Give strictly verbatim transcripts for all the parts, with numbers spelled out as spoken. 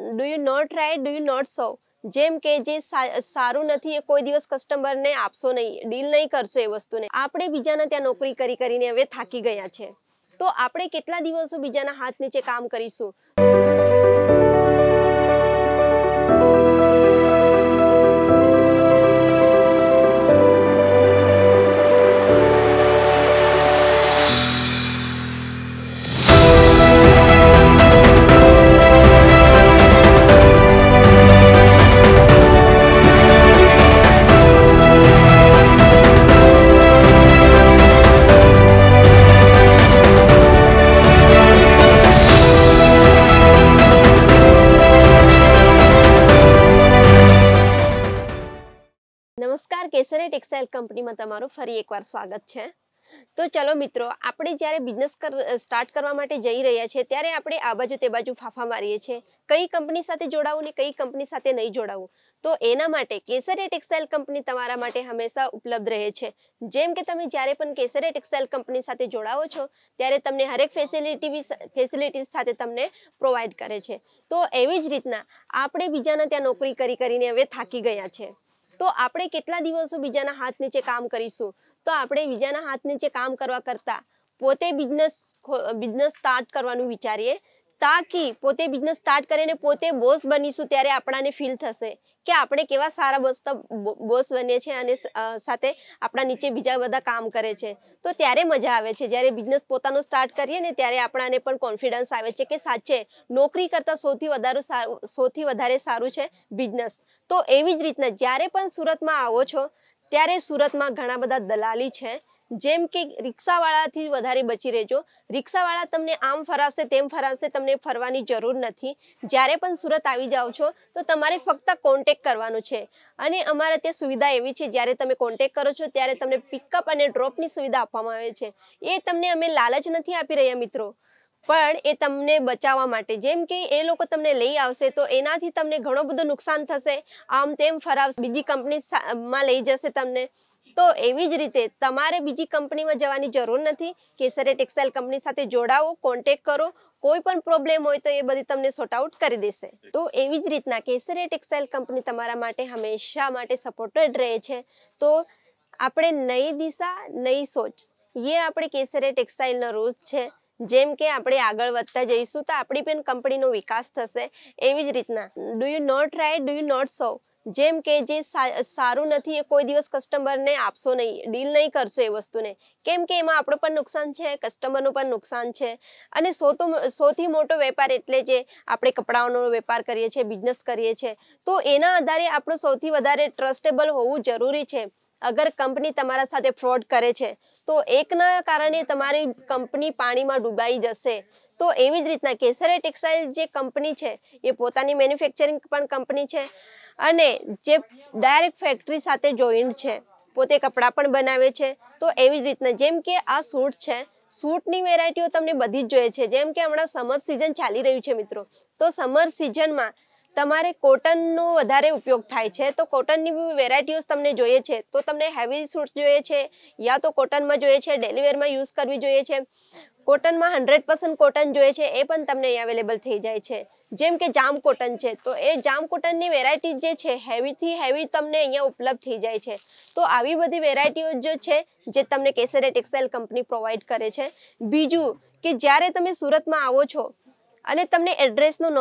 Do you not right do you not so, જેમ કે જે સારું નથી એ કોઈ દિવસ કસ્ટમરને આપશો નહીં, ડીલ નહીં કરશો એ વસ્તુને. આપણે બીજાના ત્યાં નોકરી કરી કરીને હવે થાકી ગયા છે, તો આપણે કેટલા દિવસો બીજાના હાથ નીચે કામ કરીશું? નમસ્કાર, કેસરી ટેક્સટાઇલ કંપનીમાં તમારું ફરી એકવાર સ્વાગત છે. તો ચલો મિત્રો, આપણે જ્યારે બિઝનેસ સ્ટાર્ટ કરવા માટે જઈ રહ્યા છીએ ત્યારે આપણે આ બાજુ તે બાજુ ફાફા મારીએ છીએ, કઈ કંપની સાથે જોડાવું ને કઈ કંપની સાથે નહીં જોડાવું. તો એના માટે કેસરી ટેક્સટાઇલ કંપની તમારા માટે હંમેશા ઉપલબ્ધ રહે છે. જેમ કે તમે જ્યારે પણ કેસરી ટેક્સટાઇલ કંપની સાથે જોડાવો છો ત્યારે તમને હરેક ફેસિલિટી ફેસિલિટીઝ સાથે તમને પ્રોવાઈડ કરે છે. તો એવી જ રીતના આપણે બીજાના ત્યાં નોકરી કરી કરીને હવે થાકી ગયા છે, તો આપણે કેટલા દિવસો બીજાના હાથ નીચે કામ કરીશું? તો આપણે બીજાના હાથ નીચે કામ કરવા કરતાં પોતે બિઝનેસ બિઝનેસ સ્ટાર્ટ કરવાનું વિચારીએ, તાકી પોતે બિઝનેસ સ્ટાર્ટ કરીને પોતે બોસ બનીશું ત્યારે આપણાને ફીલ થશે કે આપણે કેવા સારા બોસ બોસ બનીએ છીએ અને સાથે આપણા નીચે બીજા બધા કામ કરે છે. તો ત્યારે મજા આવે છે જ્યારે બિઝનેસ પોતાનો સ્ટાર્ટ કરીએ ને ત્યારે આપણાને પણ કોન્ફિડન્સ આવે છે કે સાચે નોકરી કરતાં સૌથી વધારે સારું સૌથી વધારે સારું છે બિઝનેસ. તો એવી જ રીતના જ્યારે પણ સુરતમાં આવો છો ત્યારે સુરતમાં ઘણા બધા દલાલી છે, જેમ કે રિક્ષાવાળાથી વધારે બચી રહેજો. રિક્ષાવાળા તમને આમ ફરાવશે તેમ ફરાવશે, તમને ફરવાની જરૂર નથી. જ્યારે પણ સુરત આવી જાઓ છો તો તમારે ફક્ત કોન્ટેક્ટ કરવાનું છે, અને અમારે ત્યાં સુવિધા એવી છે જ્યારે તમે કોન્ટેક્ટ કરો છો ત્યારે તમને પિકઅપ અને ડ્રોપની સુવિધા આપવામાં આવે છે. એ તમને અમે લાલચ નથી આપી રહ્યા મિત્રો, પણ એ તમને બચાવવા માટે. જેમ કે એ લોકો તમને લઈ આવશે તો એનાથી તમને ઘણો બધો નુકસાન થશે, આમ તેમ ફરાવશે, બીજી કંપનીમાં લઈ જશે તમને. તો એવી જ રીતે તમારે બીજી કંપનીમાં જવાની જરૂર નથી. કેસરી ટેક્સટાઇલ કંપની સાથે જોડાવો, કોન્ટેક્ટ કરો, કોઈ પણ પ્રોબ્લેમ હોય તો એ બધી તમને સોર્ટ આઉટ કરી દેશે. તો એવી જ રીતના કેસરી ટેક્સટાઇલ કંપની તમારા માટે હંમેશા માટે સપોર્ટેડ રહે છે. તો આપણે નઈ દિશા નઈ સોચ, એ આપણે કેસરી ટેક્સટાઇલનો રૂટ છે. જેમ કે આપણે આગળ વધતા જઈશું તો આપણી પણ કંપનીનો વિકાસ થશે. એવી જ રીતના do you not right do you not so, જેમ કે જે સારું નથી એ કોઈ દિવસ કસ્ટમરને આપશો નહીં, ડીલ નહીં કરશો એ વસ્તુને. કેમ કે એમાં આપણું પણ નુકસાન છે, કસ્ટમરનું પણ નુકસાન છે. અને સૌથી મોટો વેપાર એટલે જે આપણે કપડાઓનો વેપાર કરીએ છીએ, બિઝનેસ કરીએ છીએ, તો એના આધારે આપણું સૌથી વધારે ટ્રસ્ટેબલ હોવું જરૂરી છે. અગર કંપની તમારા સાથે ફ્રોડ કરે છે તો એકના કારણે તમારી કંપની પાણીમાં ડૂબાઈ જશે. તો એવી જ રીતના કેસરી ટેક્સટાઇલ જે કંપની છે એ પોતાની મેન્યુફેક્ચરિંગ પણ કંપની છે અને જે ડાયરેક્ટ ફેક્ટરી સાથે જોઈન્ટ છે, પોતે કપડાં પણ બનાવે છે. તો એવી જ રીતના જેમ કે આ સૂટ છે, સૂટની વેરાયટીઓ તમને બધી જ જોઈએ છે. જેમ કે હમણાં સમર સિઝન ચાલી રહ્યું છે મિત્રો, તો સમર સિઝનમાં તમારે કોટનનો વધારે ઉપયોગ થાય છે, તો કોટનની વેરાયટીઓ તમને જોઈએ છે. તો તમને હેવી સૂટ જોઈએ છે યા તો કોટનમાં જોઈએ છે, ડેલી વેરમાં યુઝ કરવી જોઈએ છે, કોટનમાં હંડ્રેડ પર્સન્ટ કોટન જોઈએ છે, એ પણ તમને અહીં અવેલેબલ થઈ જાય છે. જેમ કે જામ કોટન છે, તો એ જામ કોટનની વેરાયટી જે છે હેવીથી હેવી તમને અહીંયા ઉપલબ્ધ થઈ જાય છે. તો આવી બધી વેરાયટીઓ જે છે જે તમને કેસરી ટેક્સટાઇલ કંપની પ્રોવાઈડ કરે છે. બીજું કે જ્યારે તમે સુરતમાં આવો છો અને તમને એડ્રેસનો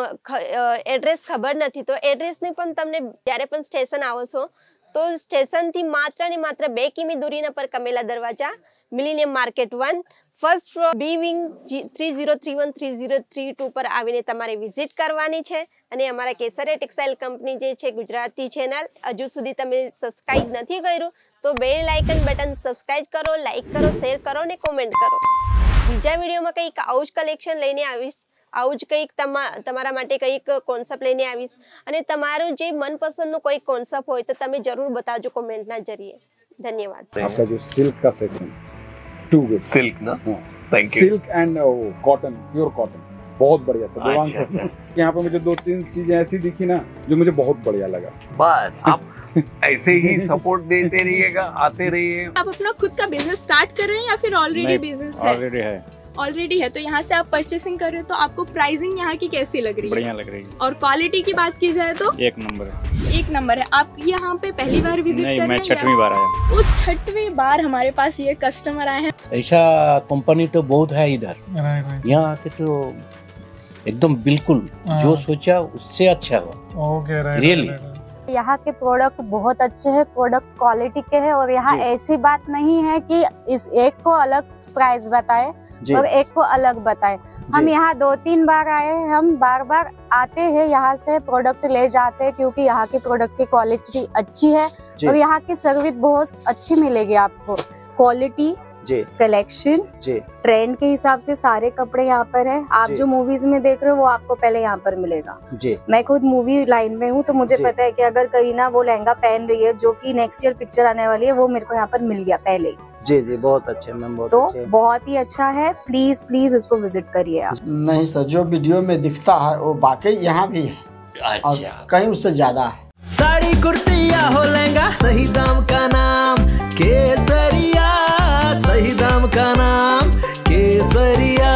એડ્રેસ ખબર નથી, તો એડ્રેસની પણ તમને જ્યારે પણ સ્ટેશન આવો છો તો સ્ટેશનથી માત્ર ને માત્ર બે કિમી દૂરીના પર કમેલા દરવાજા, millennium market one, first floor, B wing three zero three one three zero three two પર આવીને તમારે વિઝિટ કરવાની છે. અને અમારા કેસરી ટેક્સટાઇલ કંપની જે છે ગુજરાતી ચેનલ હજુ સુધી તમે સબસ્ક્રાઇબ નથી કર્યું તો બેલ આઇકન બટન સબસ્ક્રાઇબ કરો, લાઇક કરો, શેર કરો અને કોમેન્ટ કરો. બીજા વિડીયોમાં કંઈક આવું જ કલેક્શન લઈને આવીશ, આવું જ કંઈક તમારા માટે કંઈક કોન્સેપ્ટ લઈને આવીશ. અને તમારું જે મનપસંદનો કોઈ કોન્સેપ્ટ હોય તો તમે જરૂર બતાવજો કોમેન્ટના જરીએ. ધન્યવાદ. आपका जो सिल्क का सेक्शन टू गुड. सिल्क ना, thank you. Silk and cotton, pure cotton, बहुत बढ़िया सर. अच्छा, अच्छा. यहाँ पे मुझे दो तीन चीजें ऐसी दिखी ना जो मुझे बहुत बढ़िया लगा. बस आप ऐसे ही सपोर्ट देते रहिएगा, आते रहिए. आप अपना खुद का बिजनेस स्टार्ट कर रहे हैं या फिर ऑलरेडी बिजनेस है? ऑलरेडी है. ऑलरेडी है, तो यहाँ से आप परचेसिंग कर रहे हो, तो आपको प्राइसिंग यहाँ की कैसी लग रही है? बढ़िया लग रही है, और क्वालिटी की बात की जाए तो एक नंबर है। एक नंबर है। आप यहाँ पे पहली बार विजिट कर नहीं, रहे हैं? मैं छठवीं बार आया। वो छठवीं बार हमारे पास ये कस्टमर आए हैं। ऐसा कंपनी तो बहुत है इधर, यहाँ आके तो एकदम बिल्कुल जो सोचा उससे अच्छा हुआ, रियली। यहाँ के प्रोडक्ट बहुत अच्छे हैं, प्रोडक्ट क्वालिटी के हैं, और यहाँ ऐसी बात नहीं है कि इस एक को अलग प्राइस बताए और एक को अलग बताए। हम यहाँ दो तीन बार आए हैं, हम बार बार आते हैं, यहाँ से प्रोडक्ट ले जाते हैं, क्योंकि यहाँ की प्रोडक्ट की क्वालिटी अच्छी है और यहाँ की सर्विस बहुत अच्छी मिलेगी आपको। क्वालिटी, कलेक्शन, ट्रेंड के हिसाब से सारे कपड़े यहाँ पर है। आप जो मूवीज में देख रहे हो वो आपको पहले यहाँ पर मिलेगा। मैं खुद मूवी लाइन में हूँ, तो मुझे पता है कि अगर करीना वो लहंगा पहन रही है जो कि नेक्स्ट ईयर पिक्चर आने वाली है, वो मेरे को यहाँ पर मिल गया पहले। जी जी, बहुत अच्छे मैम, बहुत तो अच्छे। बहुत ही अच्छा है, प्लीज प्लीज इसको विजिट करिए आप। नहीं सर, जो वीडियो में दिखता है वो बाकी यहाँ भी है और कहीं उससे ज्यादा है। साड़ी कुर्ती या हो लहंगा, सही दाम का नाम केसरिया, सही दाम का नाम केसरिया।